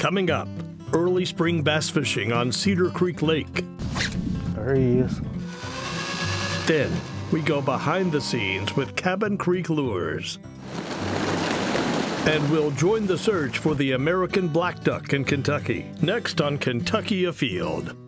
Coming up, early spring bass fishing on Cedar Creek Lake. There he is. Then we go behind the scenes with Cabin Creek Lures. And we'll join the search for the American black duck in Kentucky, next on Kentucky Afield.